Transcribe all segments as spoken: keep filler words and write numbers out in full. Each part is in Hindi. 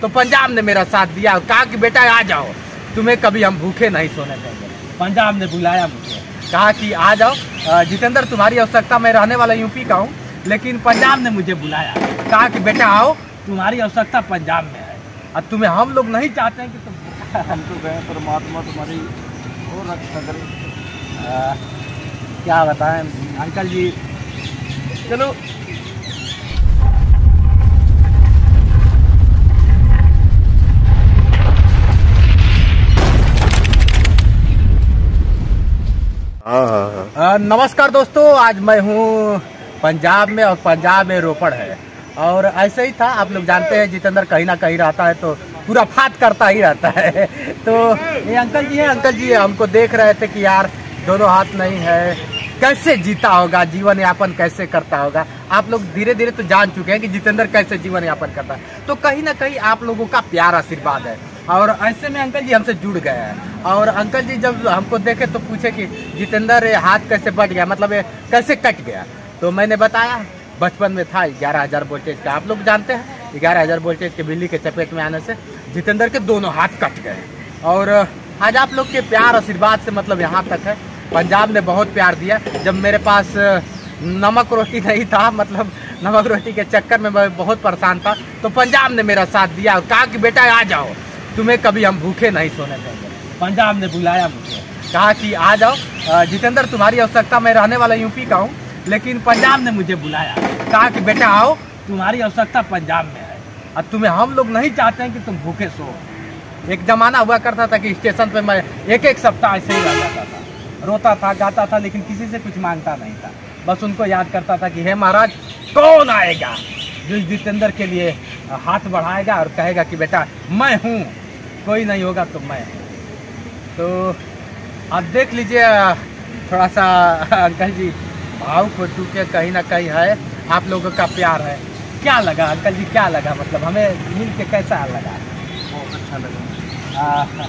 तो पंजाब ने मेरा साथ दिया और कहा कि बेटा आ जाओ, तुम्हें कभी हम भूखे नहीं सोने देंगे। पंजाब ने बुलाया मुझे, कहा कि आ जाओ जितेंद्र, तुम्हारी आवश्यकता, मैं रहने वाला यूपी का हूँ, लेकिन पंजाब ने मुझे बुलाया, कहा कि बेटा आओ, तुम्हारी आवश्यकता पंजाब में है और तुम्हें हम लोग नहीं चाहते हैं कि तुम हम तो गए, परमात्मा तुम्हारी और रक्षा करे। क्या बताएं अंकल जी। चलो आ, नमस्कार दोस्तों, आज मैं हूँ पंजाब में और पंजाब में रोपड़ है। और ऐसे ही था, आप लोग जानते हैं जितेंद्र कहीं ना कहीं रहता है तो पूरा फात करता ही रहता है। तो ये अंकल जी हैं, अंकल जी हमको देख रहे थे कि यार दोनों हाथ नहीं है, कैसे जीता होगा, जीवन यापन कैसे करता होगा। आप लोग धीरे धीरे तो जान चुके हैं कि जितेंद्र कैसे जीवन यापन करता है, तो कहीं ना कहीं आप लोगों का प्यार आशीर्वाद है और ऐसे में अंकल जी हमसे जुड़ गए हैं। और अंकल जी जब हमको देखे तो पूछे कि जितेंद्र ये हाथ कैसे बच गया, मतलब ये कैसे कट गया। तो मैंने बताया बचपन में था ग्यारह हजार वोल्टेज का, आप लोग जानते हैं ग्यारह हजार वोल्टेज के बिजली के चपेट में आने से जितेंद्र के दोनों हाथ कट गए। और आज आप लोग के प्यार आशीर्वाद से मतलब यहाँ तक है। पंजाब ने बहुत प्यार दिया। जब मेरे पास नमक रोटी नहीं था, मतलब नमक रोटी के चक्कर में मैं बहुत परेशान था, तो पंजाब ने मेरा साथ दिया और कहा कि बेटा आ जाओ, तुम्हें कभी हम भूखे नहीं सोने देंगे। पंजाब ने बुलाया मुझे, कहा कि आ जाओ जितेंद्र, तुम्हारी आवश्यकता, मैं रहने वाला यूपी का हूँ, लेकिन पंजाब ने मुझे बुलाया, कहा कि बेटा आओ, तुम्हारी आवश्यकता पंजाब में है और तुम्हें हम लोग नहीं चाहते हैं कि तुम भूखे सो। एक जमाना हुआ करता था कि स्टेशन पे मैं एक एक सप्ताह ऐसे ही रह जाता था, रोता था, गाता था, लेकिन किसी से कुछ मांगता नहीं था। बस उनको याद करता था कि हे महाराज, कौन आएगा जो जितेंद्र के लिए हाथ बढ़ाएगा और कहेगा कि बेटा मैं हूँ, कोई नहीं होगा तो मैं हूँ। तो आप देख लीजिए, थोड़ा सा अंकल जी भाव को टूके कहीं ना कहीं है, आप लोगों का प्यार है। क्या लगा अंकल जी, क्या लगा, मतलब हमें मिल के कैसा लगा? बहुत अच्छा लगा।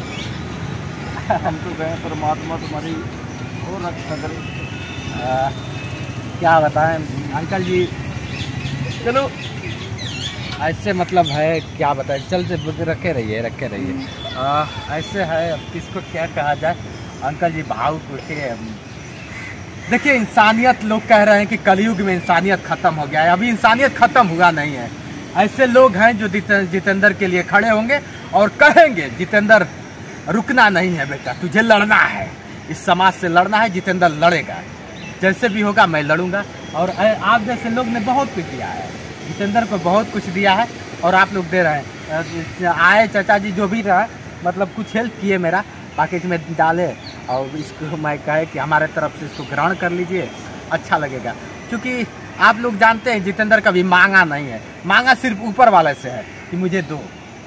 हम तो गए, परमात्मा तुम्हारी और रक्षा करे। क्या बताएं अंकल जी। चलो ऐसे मतलब है, क्या बताएं, चलते रखे रहिए रखे रहिए ऐसे है, अब किसको क्या कहा जाए। अंकल जी भाव टूटे। देखिए इंसानियत, लोग कह रहे हैं कि कलयुग में इंसानियत खत्म हो गया है, अभी इंसानियत खत्म हुआ नहीं है। ऐसे लोग हैं जो जितेंद्र के लिए खड़े होंगे और कहेंगे जितेंद्र रुकना नहीं है बेटा, तुझे लड़ना है, इस समाज से लड़ना है, जितेंद्र लड़ेगा, जैसे भी होगा मैं लड़ूंगा। और आप जैसे लोग ने बहुत कुछ दिया है, जितेंद्र को बहुत कुछ दिया है और आप लोग दे रहे हैं। आए चाचा जी जो भी रहा, मतलब कुछ हेल्प किए, मेरा पैकेज में डाले और इसको मैं कहे कि हमारे तरफ से इसको ग्रहण कर लीजिए, अच्छा लगेगा। क्योंकि आप लोग जानते हैं जितेंद्र कभी मांगा नहीं है, मांगा सिर्फ ऊपर वाले से है कि मुझे दो।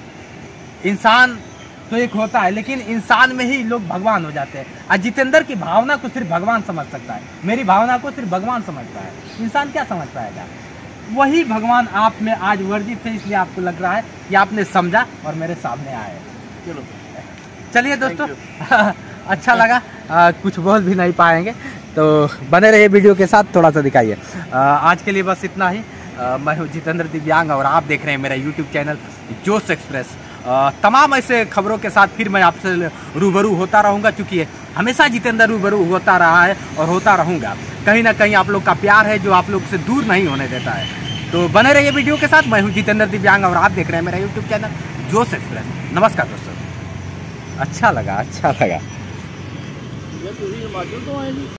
इंसान तो एक होता है, लेकिन इंसान में ही लोग भगवान हो जाते हैं। और जितेंद्र की भावना को सिर्फ भगवान समझ सकता है, मेरी भावना को सिर्फ भगवान समझता है, इंसान क्या समझ पाएगा। वही भगवान आप में आज वर्जित है, इसलिए आपको लग रहा है कि आपने समझा और मेरे सामने आए। चलो चलिए दोस्तों, अच्छा लगा। आ, कुछ बोल भी नहीं पाएंगे, तो बने रहिए वीडियो के साथ, थोड़ा सा दिखाइए। आज के लिए बस इतना ही। आ, मैं हूँ जितेंद्र दिव्यांग और आप देख रहे हैं मेरा यूट्यूब चैनल जोश एक्सप्रेस। आ, तमाम ऐसे खबरों के साथ फिर मैं आपसे रूबरू होता रहूँगा, क्योंकि हमेशा जितेंद्र रूबरू होता रहा है और होता रहूँगा। कहीं ना कहीं आप लोग का प्यार है जो आप लोग से दूर नहीं होने देता है। तो बने रहिए वीडियो के साथ। मैं हूँ जितेंद्र दिव्यांग और आप देख रहे हैं मेरा यूट्यूब चैनल जोश एक्सप्रेस। नमस्कार दोस्तों। अच्छा लगा, अच्छा लगा।